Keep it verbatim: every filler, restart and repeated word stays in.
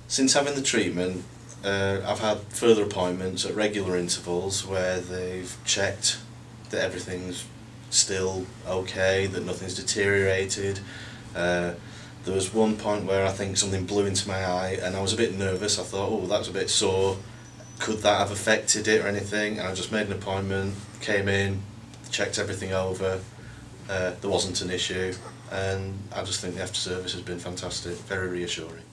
Since having the treatment, uh, I've had further appointments at regular intervals where they've checked that everything's still okay, that nothing's deteriorated. Uh, there was one point where I think something blew into my eye and I was a bit nervous. I thought, oh, that's a bit sore. Could that have affected it or anything? And I just made an appointment, came in, checked everything over. Uh, there wasn't an issue, and I just think the after service has been fantastic, very reassuring.